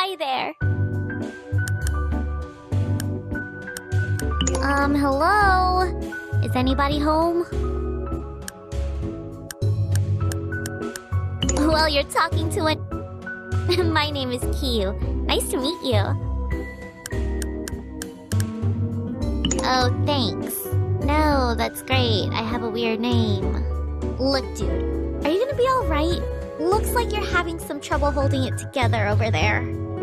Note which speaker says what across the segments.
Speaker 1: Hi there. Hello? Is anybody home? Well, you're talking to a... My name is Kiyu. Nice to meet you. Oh, thanks. No, that's great. I have a weird name. Look, dude. Are you gonna be alright? Looks like you're having some trouble holding it together over there.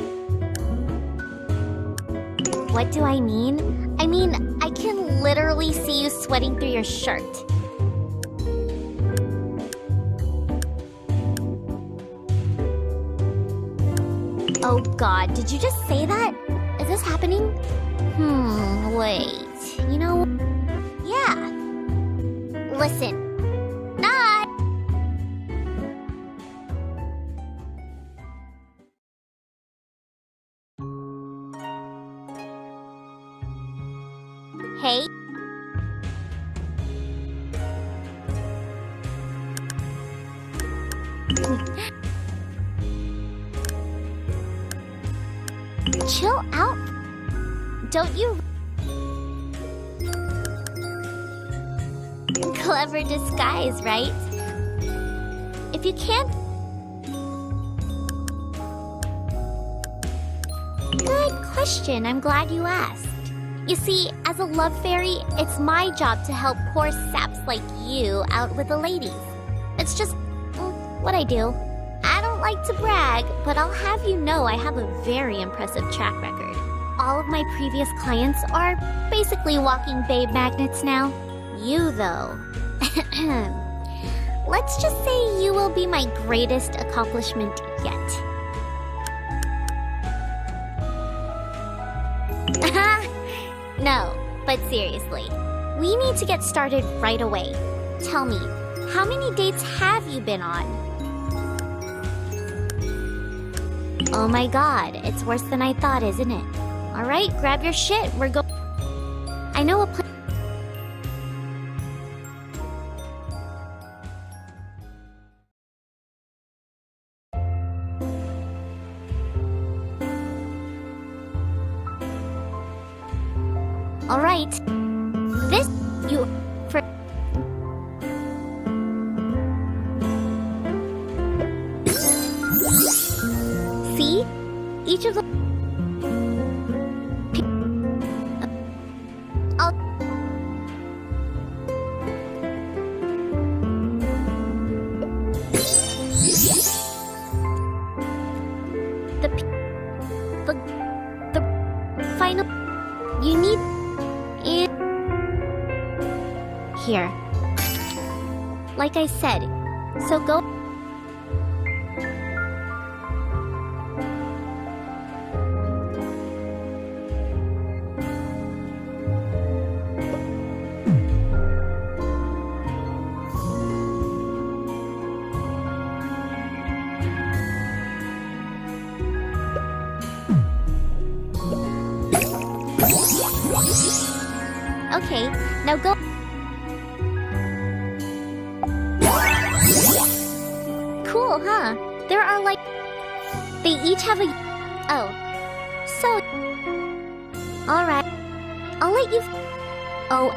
Speaker 1: What do I mean? I mean, I can literally see you sweating through your shirt. Oh god, did you just say that? Is this happening? Wait. You know... Yeah. Listen. Not... Hey? Chill out. Don't you... Clever disguise, right? If you can't... Good question. I'm glad you asked. You see, as a love fairy, it's my job to help poor saps like you out with the ladies. It's just what I do. I don't like to brag, but I'll have you know I have a very impressive track record. All of my previous clients are basically walking babe magnets now. You, though. Let's just say you will be my greatest accomplishment yet. No, but seriously, we need to get started right away. Tell me, how many dates have you been on? Oh my god, it's worse than I thought, isn't it? Alright, grab your shit, we're go- I know a place- Alright. This... you... for... See? Each of the... I'll... The final... You need... Here. Like I said, so go... Okay, now go... Cool, huh? There are like... They each have a... Oh. So... Alright. I'll let you... Oh...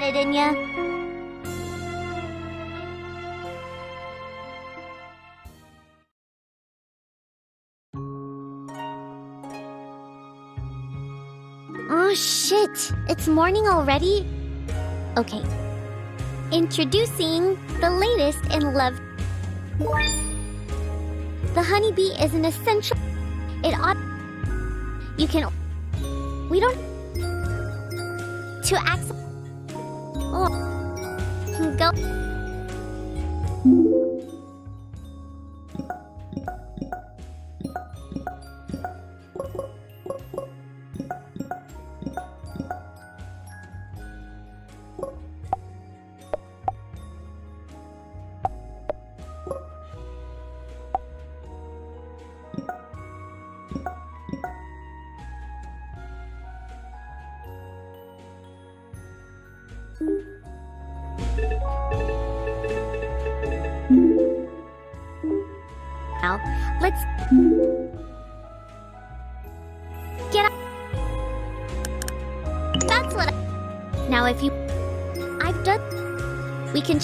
Speaker 1: got it in ya. Oh shit, it's morning already? Okay. Introducing the latest in love. The honeybee is an essential. It ought. You can. We don't. To access. Oh. Can go. Now, let's get up. That's what now if you I've done we can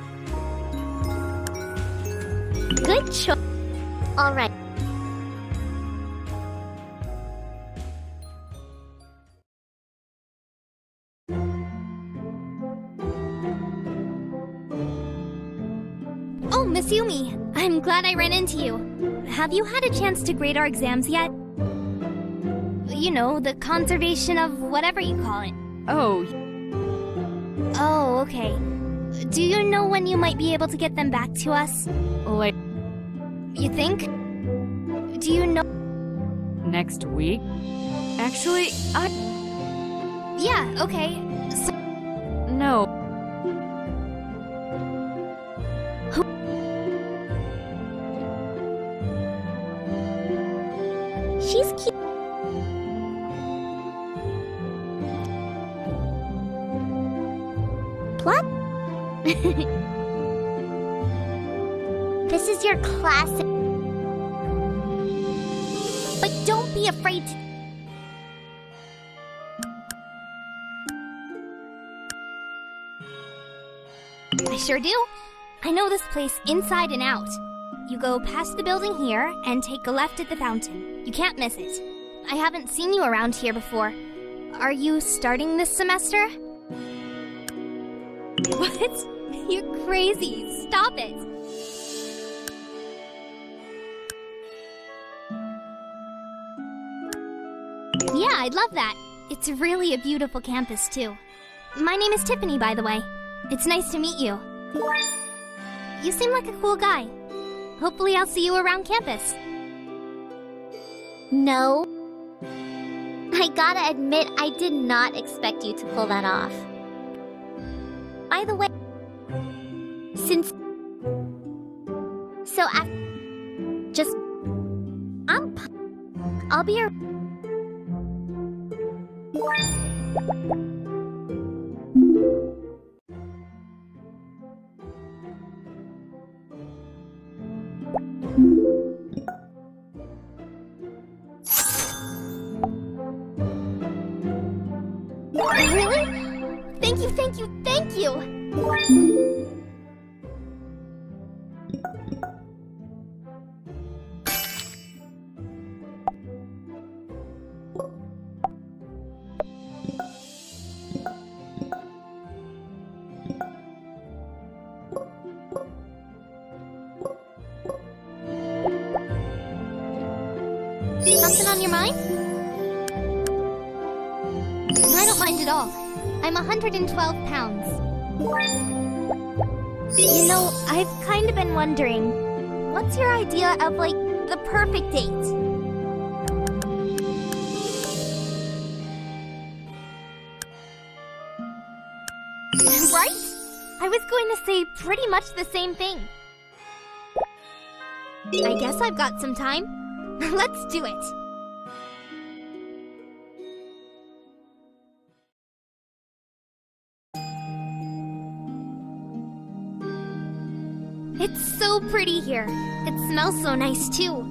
Speaker 1: good choice. All right.
Speaker 2: Oh, Miss Yumi, I'm glad I ran into you. Have you had a chance to grade our exams yet? You know, the conservation of whatever you call it.
Speaker 3: Oh.
Speaker 2: Oh, okay. Do you know when you might be able to get them back to us?
Speaker 3: Like
Speaker 2: You think? Do you know?
Speaker 3: next week? Actually,
Speaker 2: Yeah, okay. So,
Speaker 3: no.
Speaker 1: She's cute. What? This is your classic. But don't be afraid to.
Speaker 2: I sure do. I know this place inside and out. You go past the building here and take a left at the fountain. You can't miss it. I haven't seen you around here before. Are you starting this semester? What? You're crazy. Stop it. Yeah, I'd love that. It's really a beautiful campus, too. My name is Tiffany, by the way. It's nice to meet you. You seem like a cool guy. Hopefully I'll see you around campus.
Speaker 1: No. I gotta admit, I did not expect you to pull that off. By the way, since... So, just... I'll be your...
Speaker 2: Really? Thank you, thank you, thank you! Something on your mind? I don't mind at all. I'm 112 pounds. You know, I've kind of been wondering, what's your idea of, like, the perfect date? Right? I was going to say pretty much the same thing. I guess I've got some time. Let's do it. It's so pretty here. It smells so nice, too.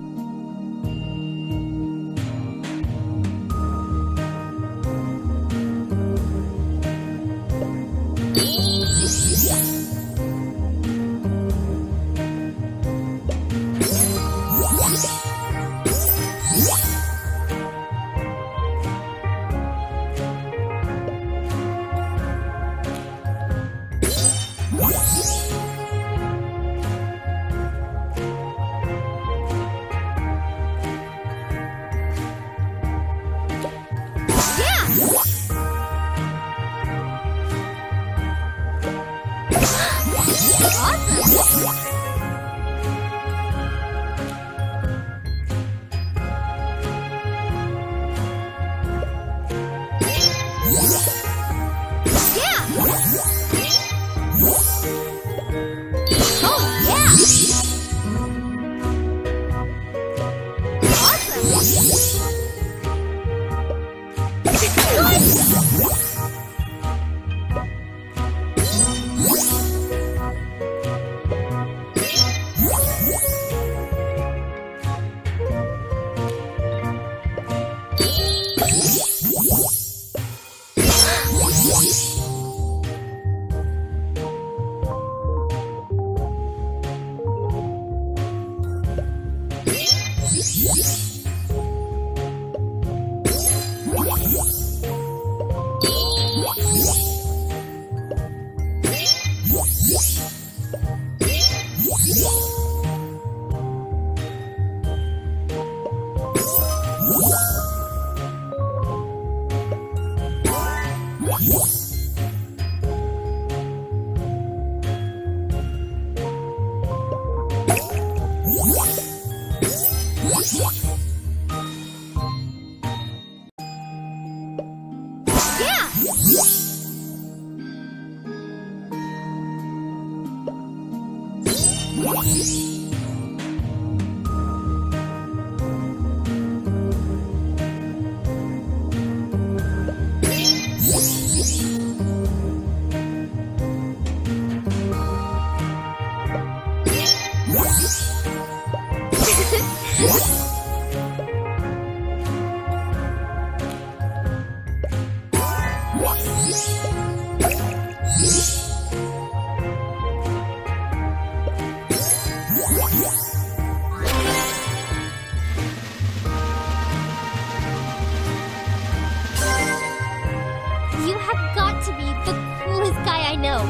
Speaker 2: You have got to be the coolest guy I know.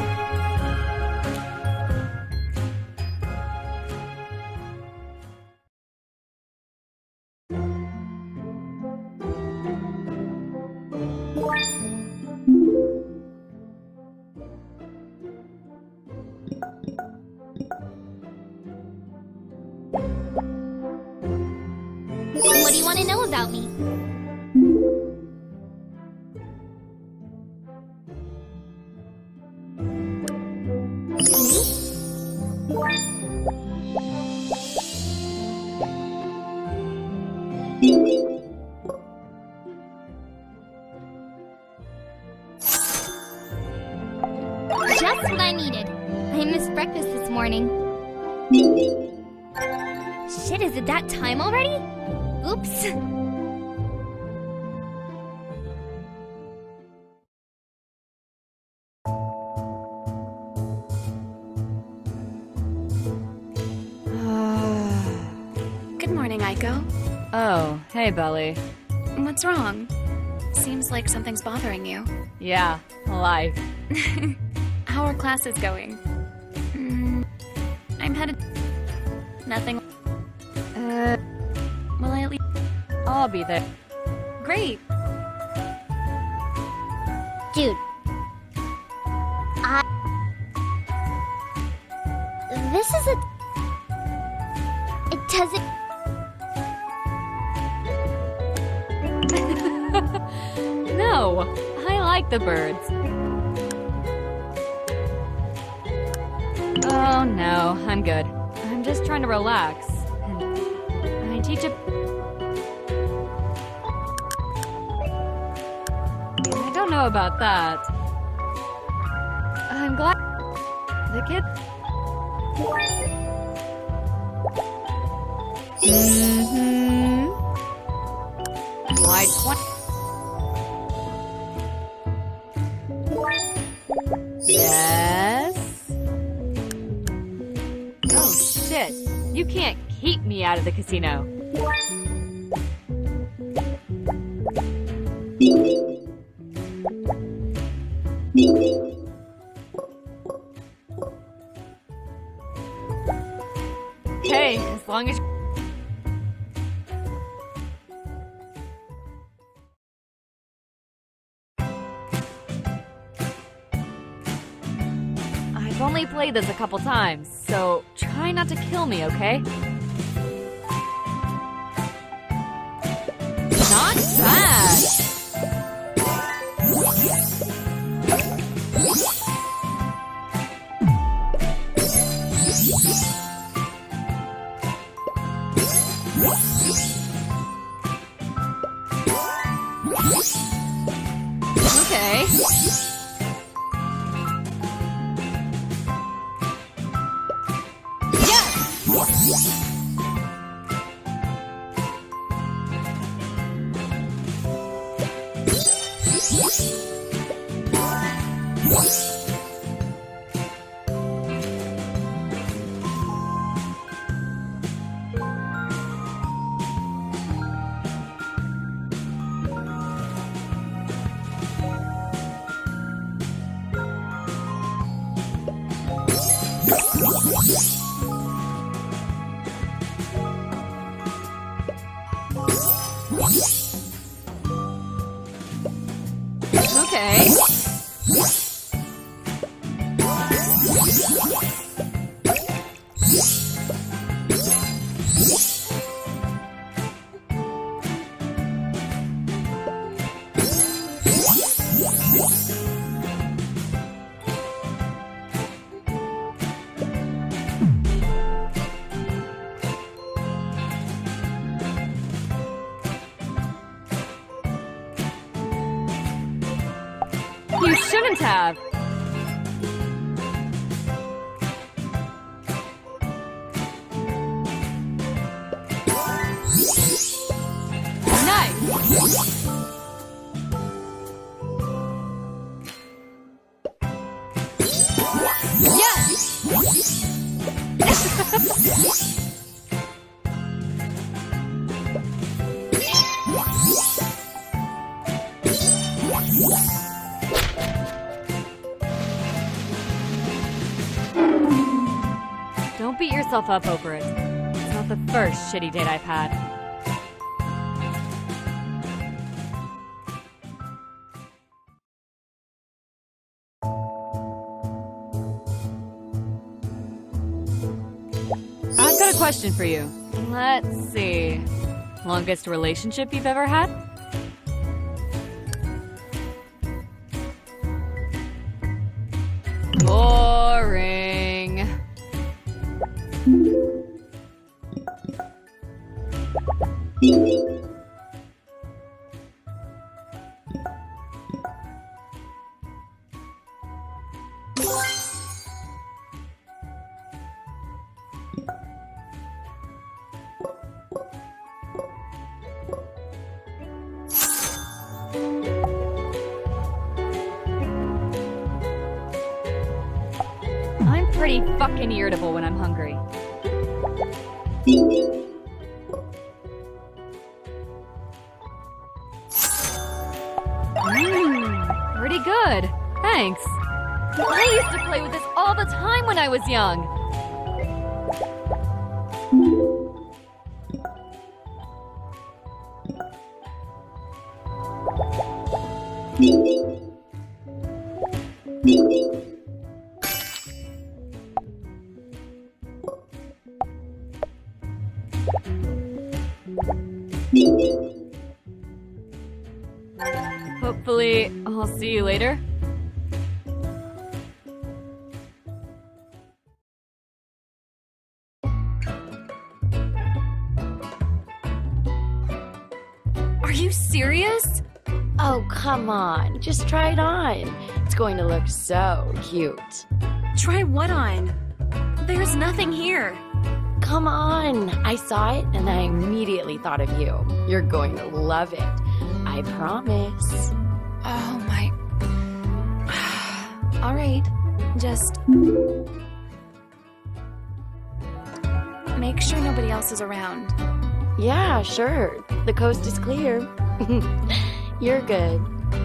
Speaker 2: What do you want to know about me? Just what I needed. I missed breakfast this morning. Shit, is it that time already? Oops.
Speaker 4: Good morning, Aiko.
Speaker 3: Oh, hey, Belly.
Speaker 4: What's wrong? Seems like something's bothering you.
Speaker 3: Yeah, life.
Speaker 4: How are classes going? I'm headed... Nothing. Will I at least...
Speaker 3: I'll be there.
Speaker 4: Great.
Speaker 1: Dude. This is a... It doesn't...
Speaker 3: No, I like the birds. Oh no, I'm good. I'm just trying to relax. And I teach a... I don't know about that. I'm glad... The kid... Why 20... Yes? Oh shit, you can't keep me out of the casino. Hey, as long as... I've only played this a couple times, so try not to kill me, okay? Not bad! Okay. Okay. You shouldn't have. Nice. Yes. Don't beat yourself up over it. It's not the first shitty date I've had. I've got a question for you. Let's see. Longest relationship you've ever had? Boring. I'm pretty fucking irritable when I'm hungry. Pretty good. Thanks. I used to play with this all the time when I was young. Hopefully, I'll see you later.
Speaker 4: Are you serious?
Speaker 5: Oh, come on. Just try it on. It's going to look so cute.
Speaker 4: Try what on? There's nothing here.
Speaker 5: Come on. I saw it and I immediately thought of you. You're going to love it. I promise.
Speaker 4: Oh my. All right. Just make sure nobody else is around.
Speaker 5: Yeah, sure. The coast is clear. You're good.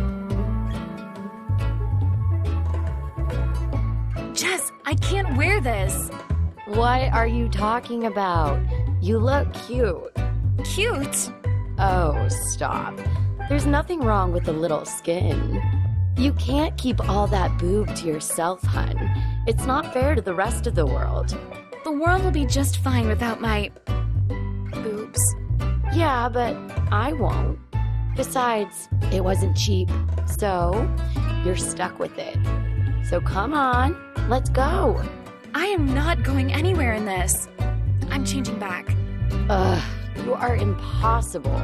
Speaker 4: Jess, I can't wear this.
Speaker 5: What are you talking about? You look cute.
Speaker 4: Cute?
Speaker 5: Oh, stop. There's nothing wrong with a little skin. You can't keep all that boob to yourself, hun. It's not fair to the rest of the world.
Speaker 4: The world will be just fine without my... boobs.
Speaker 5: Yeah, but I won't. Besides, it wasn't cheap, so you're stuck with it. So come on, let's go.
Speaker 4: I am not going anywhere in this. I'm changing back.
Speaker 5: Ugh, you are impossible.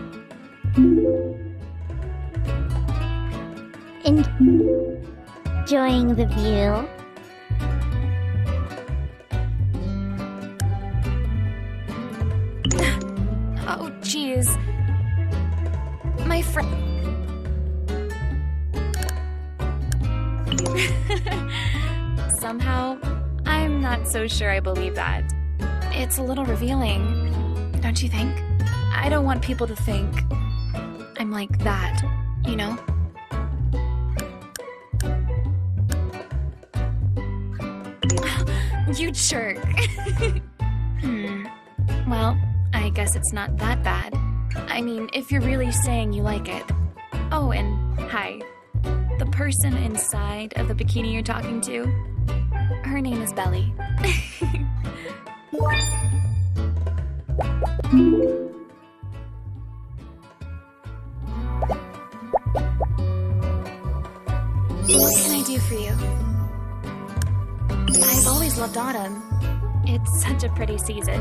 Speaker 1: Enjoying the view?
Speaker 4: Oh, jeez. My friend... Somehow, I'm not so sure I believe that. It's a little revealing, don't you think? I don't want people to think I'm like that, you know? You jerk. Well, I guess it's not that bad. I mean, if you're really saying you like it. Oh, and hi. The person inside of the bikini you're talking to, her name is Belly. What can I do for you? I've always loved autumn. It's such a pretty season.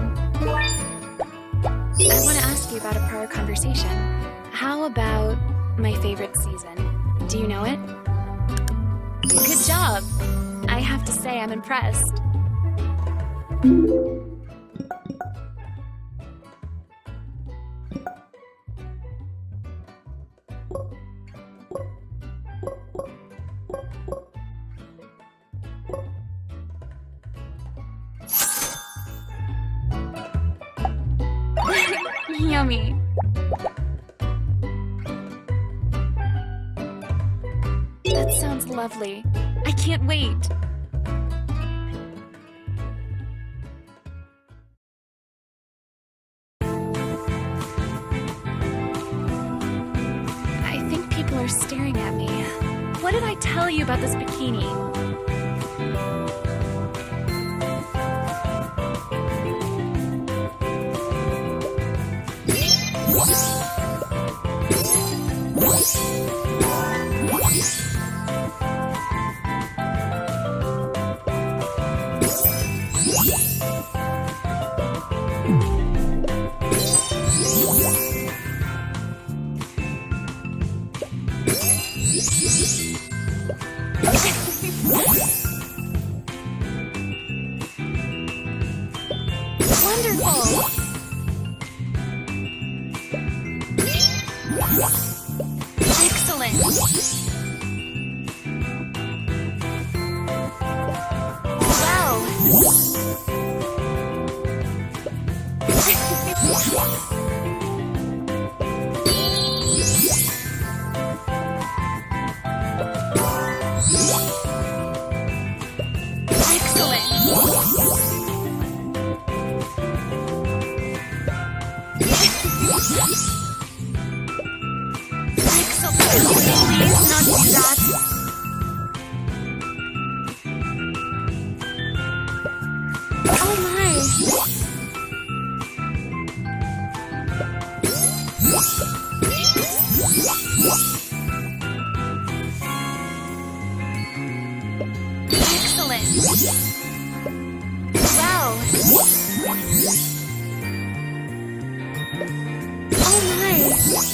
Speaker 4: I want to ask you about a prior conversation. How about my favorite season? Do you know it? Good job! I have to say I'm impressed. Yummy. That sounds lovely. I can't wait. I think people are staring at me. What did I tell you about this bikini? Wonderful! Excellent! Wow! Please not do that. Oh my. Excellent. Wow. Oh my.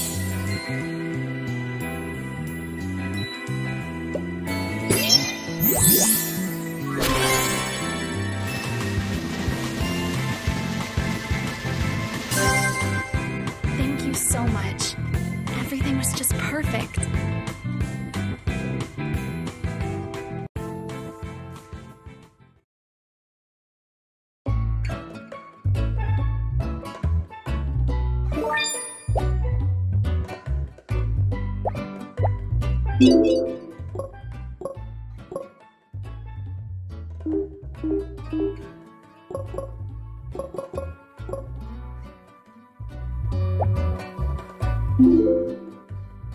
Speaker 4: Thank you so much. Everything was just perfect.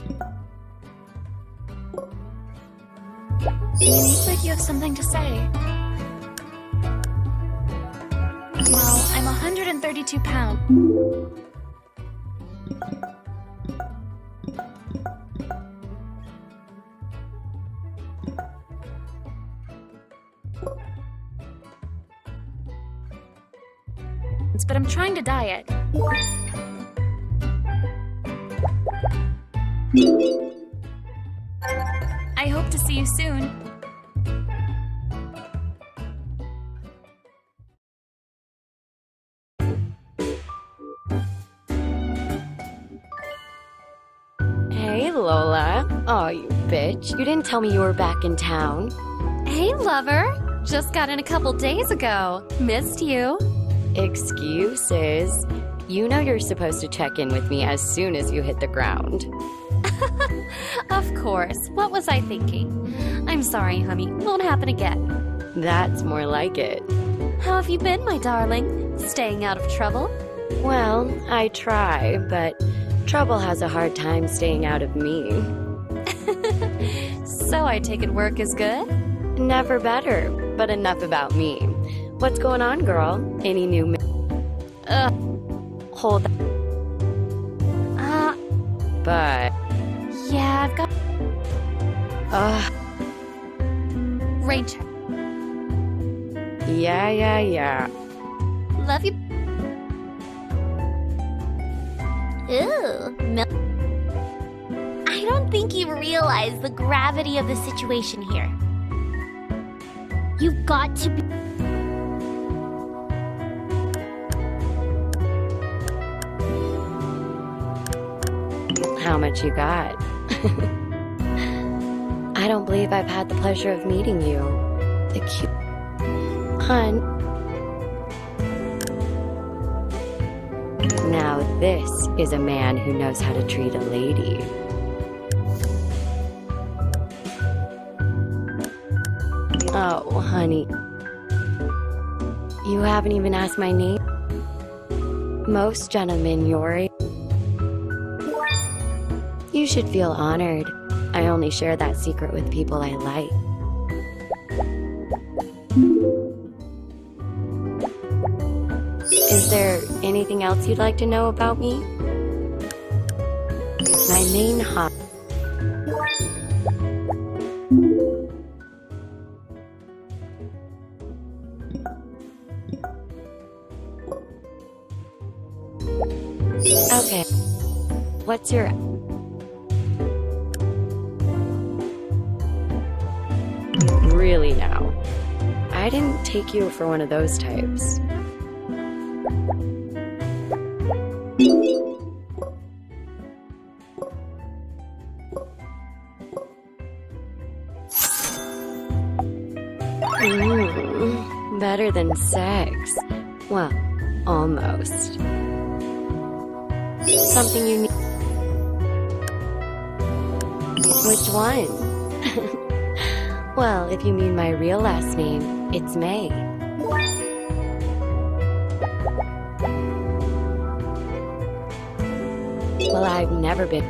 Speaker 4: You look like you have something to say. Well, I'm 132 pounds. But I'm trying to diet. I hope to see you soon.
Speaker 5: Hey, Lola. Oh, you bitch. You didn't tell me you were back in town.
Speaker 3: Hey, lover. Just got in a couple days ago. Missed you.
Speaker 5: Excuses. You know you're supposed to check in with me as soon as you hit the ground.
Speaker 3: Of course. What was I thinking? I'm sorry, honey. Won't happen again.
Speaker 5: That's more like it.
Speaker 3: How have you been, my darling? Staying out of trouble?
Speaker 5: Well, I try, but trouble has a hard time staying out of me.
Speaker 3: So I take it work is good?
Speaker 5: Never better, but enough about me. What's going on, girl? Any new hold but
Speaker 3: Yeah, I've got rain check.
Speaker 5: yeah.
Speaker 3: Love you.
Speaker 1: Ooh, I don't think you realize the gravity of the situation here. You've got to be.
Speaker 5: How much you got? I don't believe I've had the pleasure of meeting you. The cute hun. Now this is a man who knows how to treat a lady. Oh, honey. You haven't even asked my name? Most gentlemen your age. You should feel honored. I only share that secret with people I like. Is there anything else you'd like to know about me? My main hobby. Okay. What's your... Really now? I didn't take you for one of those types. Better than sex. Well, almost. Something you need. Which one? Well, if you mean my real last name, it's May. Well, I've never been.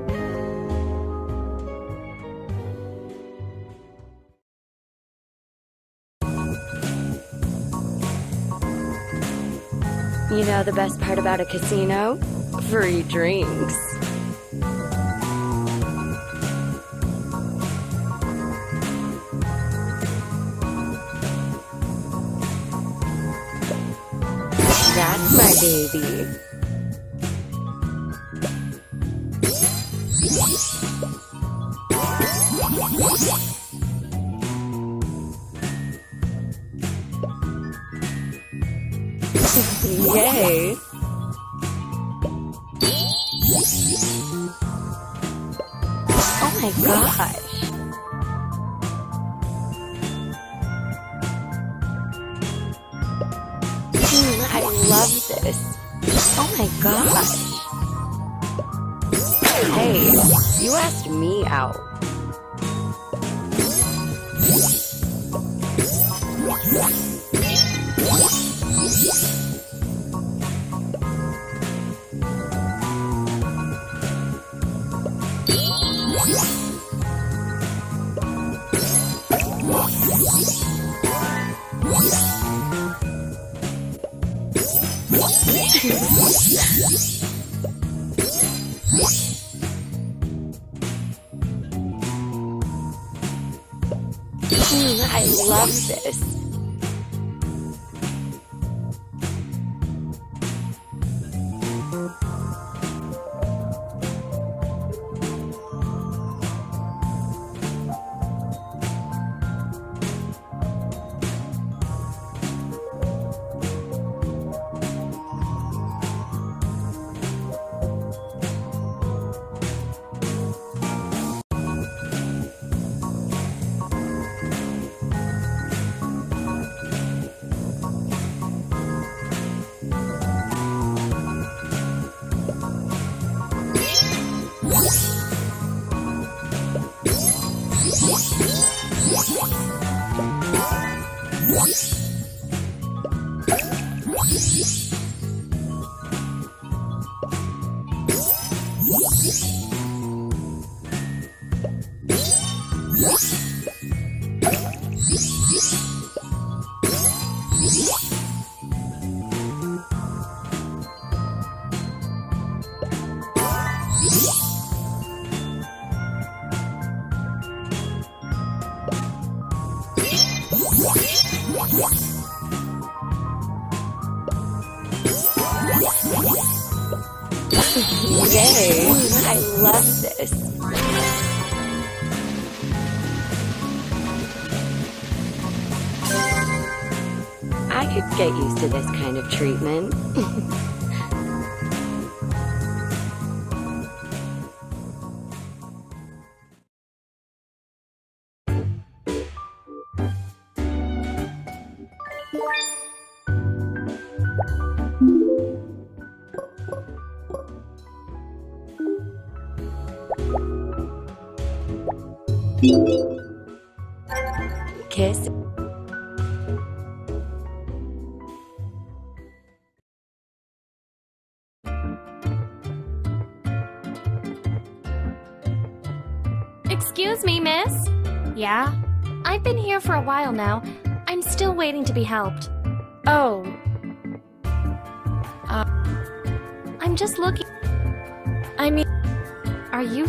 Speaker 5: You know the best part about a casino? Free drinks. That's my baby. Yay! Oh my gosh! I love this. Oh my gosh! Hey, you asked me out. I love this. Yay! I love this. I could get used to this kind of treatment. Kiss.
Speaker 3: Excuse me, miss? Yeah? I've been here for a while now. I'm still waiting to be helped. Oh. I'm just looking... I mean... Are you...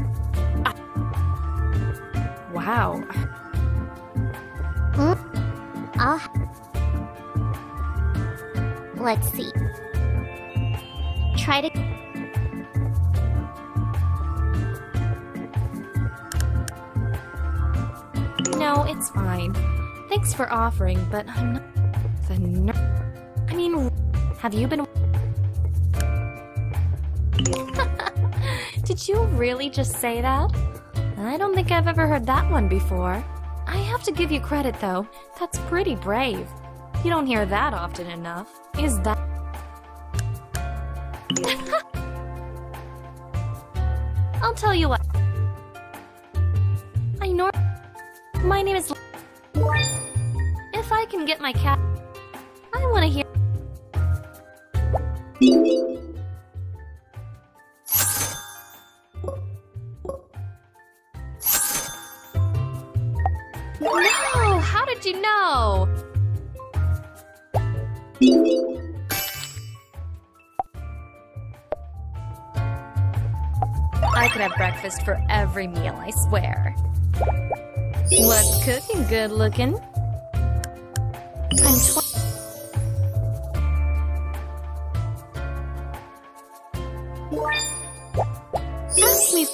Speaker 3: Wow.
Speaker 1: Let's see. Try to...
Speaker 3: No, it's fine. Thanks for offering, but I'm not... I mean, have you been... Did you really just say that? I don't think I've ever heard that one before. I have to give you credit, though. That's pretty brave. You don't hear that often enough. Is that... I'll tell you what. My name is... If I can get my cat... I want to hear... No! How did you know? I could have breakfast for every meal, I swear. What's cooking, good looking? I'm Ask me.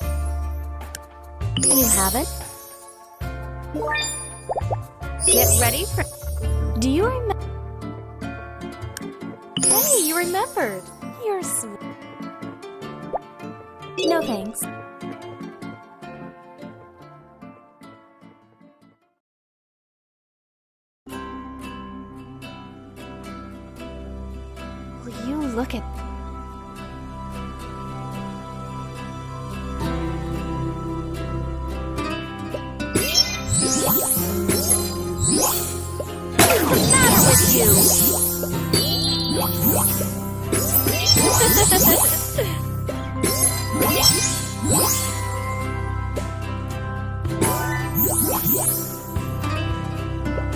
Speaker 3: You haven't? Get ready for... Do you remember? Hey, you remembered. You're sweet. No thanks. Will you look at... What's the matter with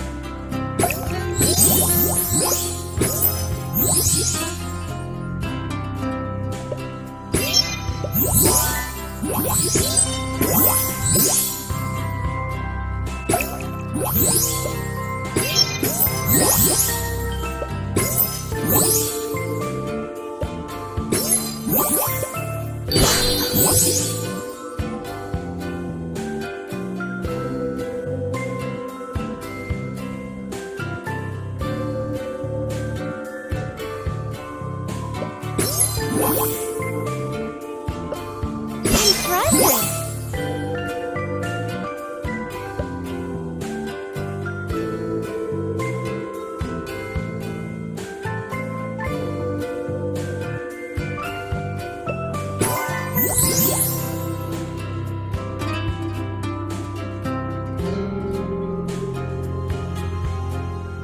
Speaker 3: you?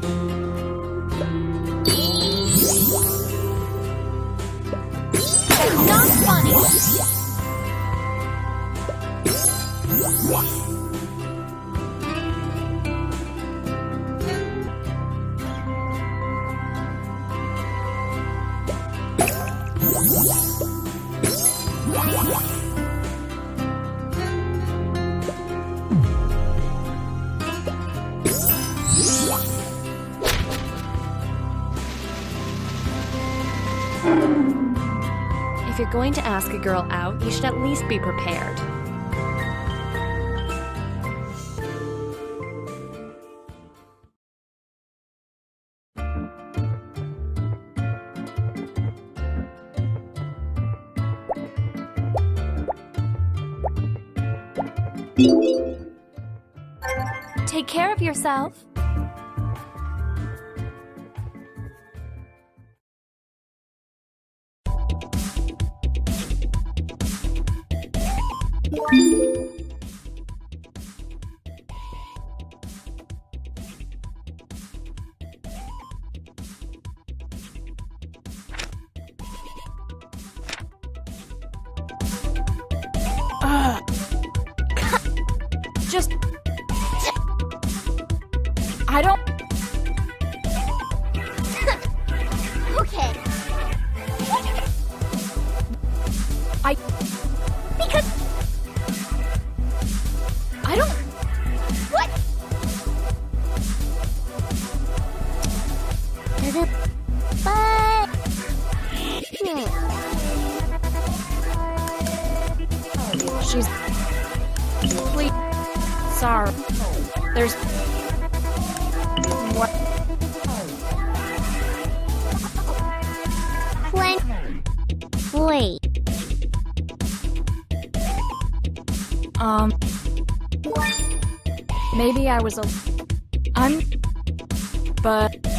Speaker 1: That's not funny!
Speaker 3: If you're going to ask a girl out, you should at least be prepared.
Speaker 2: Take care of yourself.
Speaker 5: Just... I don't...
Speaker 1: Okay. Because...
Speaker 5: I don't...
Speaker 1: What? But...
Speaker 5: She's... Please... Sorry. There's... What?
Speaker 1: Wait.
Speaker 5: Maybe I was a... But...